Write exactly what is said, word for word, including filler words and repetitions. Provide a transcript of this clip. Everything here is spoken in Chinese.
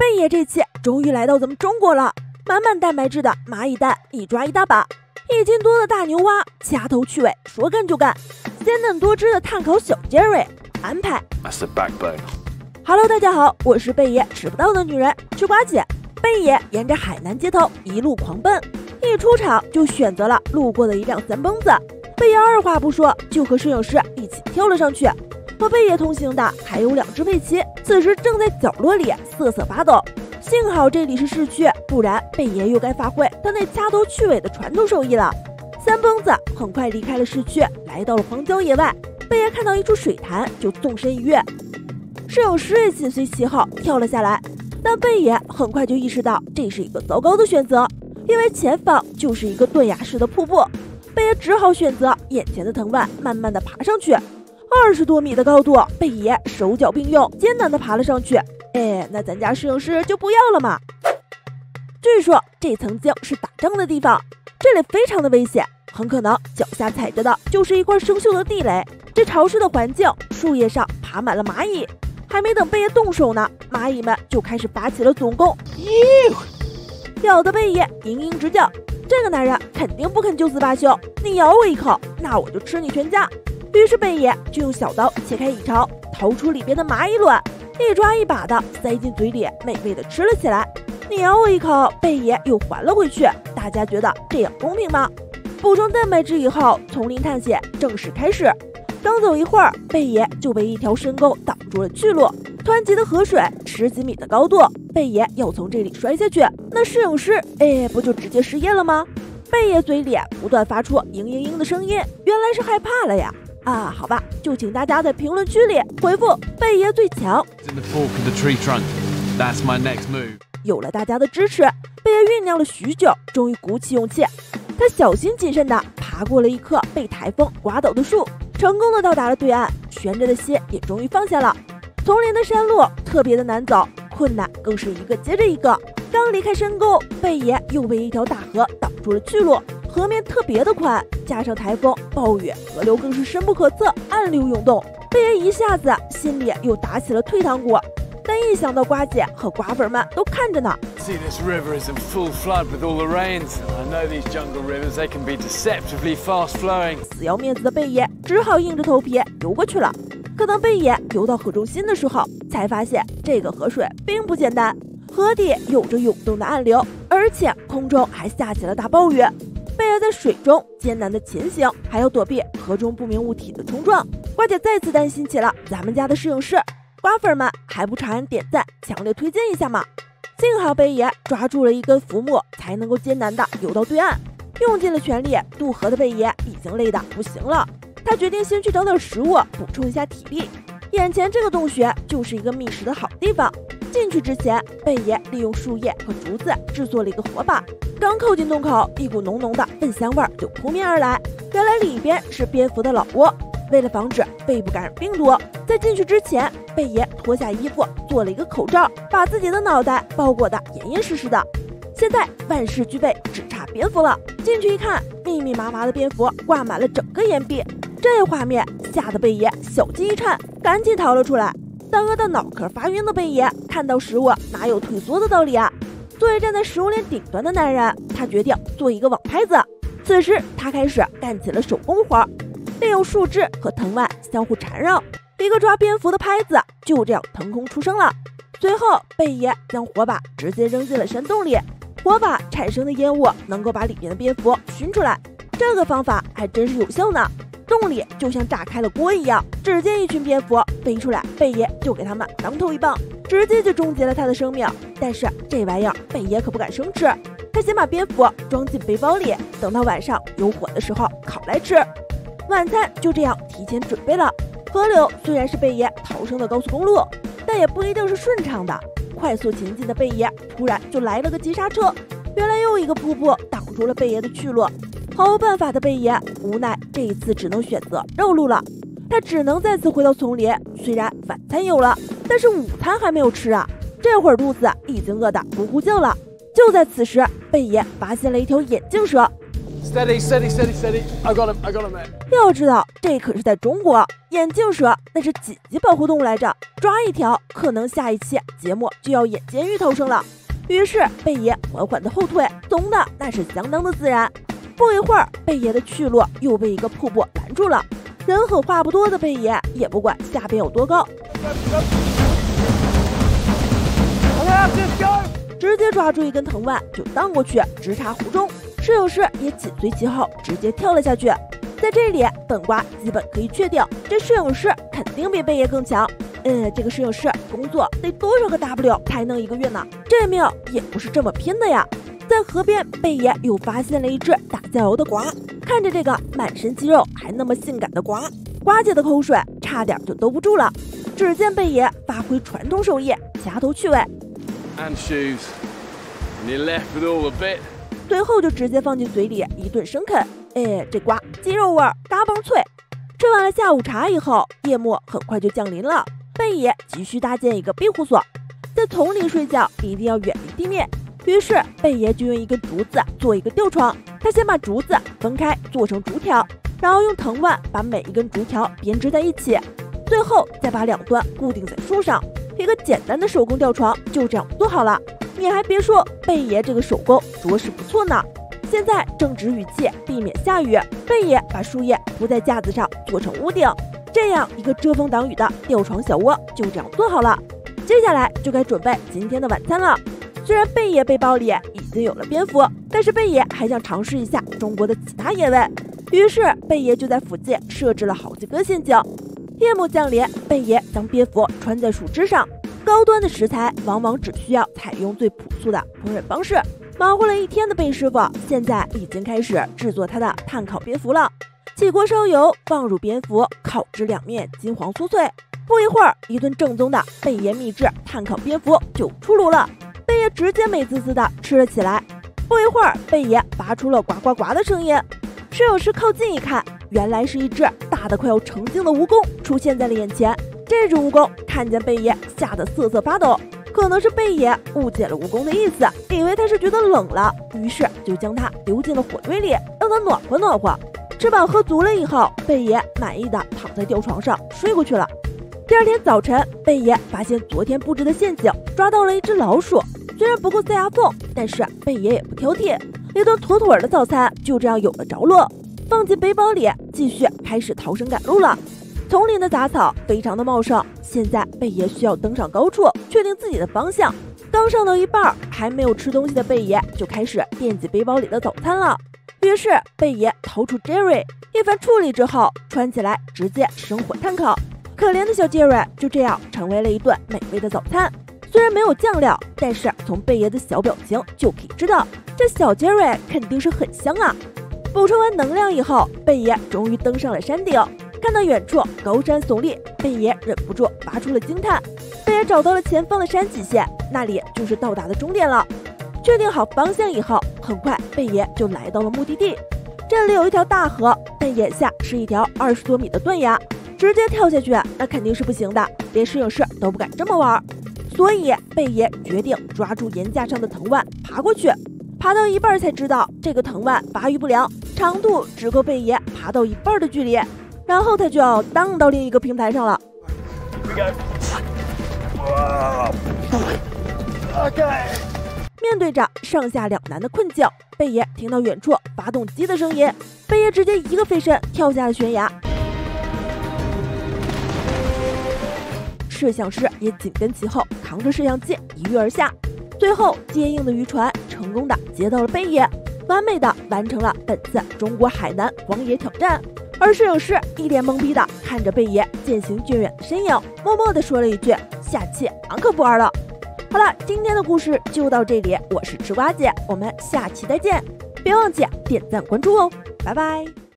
贝爷这期终于来到咱们中国了，满满蛋白质的蚂蚁蛋一抓一大把，一斤多的大牛蛙掐头去尾，说干就干，鲜嫩多汁的碳烤小杰瑞安排。 That's the backbone. Hello， 大家好，我是贝爷吃不到的女人吃瓜姐。贝爷沿着海南街头一路狂奔，一出场就选择了路过的一辆三蹦子。贝爷二话不说就和摄影师一起跳了上去。和贝爷同行的还有两只佩奇，此时正在角落里瑟瑟发抖。幸好这里是市区，不然贝爷又该发挥他那掐头去尾的传统手艺了。三蹦子很快离开了市区，来到了荒郊野外。贝爷看到一处水潭，就纵身一跃。摄影师也紧随其后跳了下来，但贝爷很快就意识到这是一个糟糕的选择，因为前方就是一个断崖式的瀑布。贝爷只好选择眼前的藤蔓，慢慢的爬上去。二十多米的高度，贝爷手脚并用，艰难的爬了上去。哎，那咱家摄影师就不要了嘛。据说这曾经是打仗的地方，这里非常的危险，很可能脚下踩着的就是一块生锈的地雷。这潮湿的环境，树叶上爬满了蚂蚁，还没等贝爷动手呢，蚂蚁们就开始发起了总攻，咬得贝爷嘤嘤直叫。这个男人肯定不肯就此罢休，你咬我一口，那我就吃你全家。于是贝爷就用小刀切开蚁巢，掏出里边的蚂蚁卵，一抓一把的塞进嘴里，美味的吃了起来。你咬我一口，贝爷又还了回去。大家觉得这样公平吗？补充蛋白质以后，丛林探险正式开始。刚走一会儿，贝爷就被一条深沟挡住了去路。湍急的河水，十几米的高度，贝爷要从这里摔下去，那摄影师哎，不就直接失业了吗？贝爷嘴里不断发出嘤嘤嘤的声音，原来是害怕了呀。啊，好吧，就请大家在评论区里回复贝爷最强。有了大家的支持，贝爷酝酿了许久，终于鼓起勇气。他小心谨慎地爬过了一棵被台风刮倒的树，成功地到达了对岸，悬着的心也终于放下了。丛林的山路特别的难走，困难更是一个接着一个。刚离开深沟，贝爷又被一条大河挡住了去路，河面特别的宽，加上台风暴雨，河流更是深不可测，暗流涌动。贝爷一下子心里又打起了退堂鼓，但一想到瓜姐和瓜粉们都看着呢， See, this river is in full flood with all the rains. I know these jungle rivers, they can be deceptively fast flowing. 死要面子的贝爷只好硬着头皮游过去了。可当贝爷游到河中心的时候，才发现这个河水并不简单，河底有着涌动的暗流，而且空中还下起了大暴雨。贝爷在水中艰难的前行，还要躲避河中不明物体的冲撞。瓜姐再次担心起了咱们家的摄影师，瓜粉们还不长按点赞，强烈推荐一下嘛！幸好贝爷抓住了一根浮木，才能够艰难的游到对岸。用尽了全力渡河的贝爷已经累得不行了，他决定先去找点食物补充一下体力。眼前这个洞穴就是一个觅食的好地方。进去之前，贝爷利用树叶和竹子制作了一个火把。刚扣进洞口，一股浓浓的笨香味就扑面而来。原来里边是蝙蝠的老窝。为了防止背部感染病毒，在进去之前，贝爷脱下衣服做了一个口罩，把自己的脑袋包裹得严严实实的。现在万事俱备，只差蝙蝠了。进去一看，密密麻麻的蝙蝠挂满了整个岩壁，这画面吓得贝爷小鸡一颤，赶紧逃了出来。但饿到脑壳发晕的贝爷看到食物哪有退缩的道理啊？作为站在食物链顶端的男人，他决定做一个网拍子。此时他开始干起了手工活，利用树枝和藤蔓相互缠绕，一个抓蝙蝠的拍子就这样腾空出生了。随后贝爷将火把直接扔进了山洞里，火把产生的烟雾能够把里面的蝙蝠熏出来，这个方法还真是有效呢。洞里就像炸开了锅一样，只见一群蝙蝠飞出来，贝爷就给他们当头一棒，直接就终结了他的生命。但是这玩意儿贝爷可不敢生吃，他先把蝙蝠装进背包里，等到晚上有火的时候烤来吃。晚餐就这样提前准备了。河流虽然是贝爷逃生的高速公路，但也不一定是顺畅的。快速前进的贝爷突然就来了个急刹车，原来又一个瀑布挡住了贝爷的去路。毫无办法的贝爷无奈这一次只能选择绕路了，他只能再次回到丛林。虽然晚餐有了，但是午餐还没有吃啊，这会儿肚子已经饿得咕咕叫了。就在此时，贝爷发现了一条眼镜蛇。 Steady, steady, steady, steady. I got him, I got him, man. 要知道，这可是在中国，眼镜蛇那是几级保护动物来着？抓一条，可能下一期节目就要演监狱逃生了。于是贝爷缓缓的后退，怂的那是相当的自然。不一会儿，贝爷的去路又被一个瀑布拦住了。人狠话不多的贝爷也不管下边有多高，直接抓住一根藤蔓就荡过去，直插湖中。摄影师也紧随其后，直接跳了下去。在这里，本瓜基本可以确定，这摄影师肯定比贝爷更强。嗯，这个摄影师工作得多少个 W 才能一个月呢？这命也不是这么拼的呀！在河边，贝爷又发现了一只打酱油的瓜。看着这个满身肌肉还那么性感的瓜，瓜姐的口水差点就兜不住了。只见贝爷发挥传统手艺，掐头去尾。 And shoes. And you're left with all the bit. 最后就直接放进嘴里一顿生啃。哎，这瓜鸡肉味儿，嘎嘣脆。吃完了下午茶以后，夜幕很快就降临了。贝爷急需搭建一个庇护所，在丛林睡觉一定要远离地面。于是贝爷就用一根竹子做一个吊床。他先把竹子分开做成竹条，然后用藤蔓把每一根竹条编织在一起，最后再把两端固定在树上。一个简单的手工吊床就这样做好了。你还别说，贝爷这个手工着实不错呢。现在正值雨季，避免下雨，贝爷把树叶铺在架子上做成屋顶，这样一个遮风挡雨的吊床小窝就这样做好了。接下来就该准备今天的晚餐了。虽然贝爷背包里已经有了蝙蝠，但是贝爷还想尝试一下中国的其他野味，于是贝爷就在附近设置了好几个陷阱。夜幕降临，贝爷将蝙蝠穿在树枝上。高端的食材往往只需要采用最朴素的烹饪方式。忙活了一天的贝师傅现在已经开始制作他的炭烤蝙蝠了。起锅烧油，放入蝙蝠，烤至两面金黄酥脆。不一会儿，一顿正宗的贝爷秘制炭烤蝙蝠就出炉了。贝爷直接美滋滋的吃了起来。不一会儿，贝爷发出了呱呱呱的声音。摄影师靠近一看，原来是一只大的快要成精的蜈蚣出现在了眼前。这只蜈蚣看见贝爷，吓得瑟瑟发抖。可能是贝爷误解了蜈蚣的意思，以为他是觉得冷了，于是就将它丢进了火堆里，让它暖和暖和。吃饱喝足了以后，贝爷满意的躺在吊床上睡过去了。第二天早晨，贝爷发现昨天布置的陷阱抓到了一只老鼠，虽然不够塞牙缝，但是贝爷也不挑剔，一顿妥妥的早餐就这样有了着落。放进背包里，继续开始逃生赶路了。丛林的杂草非常的茂盛，现在贝爷需要登上高处，确定自己的方向。刚上到一半，还没有吃东西的贝爷就开始惦记背包里的早餐了。于是贝爷掏出 Jerry， 一番处理之后，穿起来直接生火炭烤。可怜的小 Jerry 就这样成为了一顿美味的早餐。虽然没有酱料，但是从贝爷的小表情就可以知道，这小 Jerry 肯定是很香啊。补充完能量以后，贝爷终于登上了山顶。看到远处高山耸立，贝爷忍不住发出了惊叹。贝爷找到了前方的山脊线，那里就是到达的终点了。确定好方向以后，很快贝爷就来到了目的地。这里有一条大河，但眼下是一条二十多米的断崖，直接跳下去那肯定是不行的，连摄影师都不敢这么玩。所以贝爷决定抓住岩架上的藤蔓爬过去。爬到一半才知道，这个藤蔓发育不良，长度只够贝爷爬到一半的距离。然后他就要荡到另一个平台上了。面对着上下两难的困境，贝爷听到远处发动机的声音，贝爷直接一个飞身跳下了悬崖。摄像师也紧跟其后，扛着摄像机一跃而下。最后，坚硬的渔船成功的接到了贝爷，完美的完成了本次中国海南荒野挑战。而摄影师一脸懵逼的看着贝爷渐行渐远的身影，默默的说了一句：“下期俺可不玩了。”好了，今天的故事就到这里，我是吃瓜姐，我们下期再见，别忘记点赞关注哦，拜拜。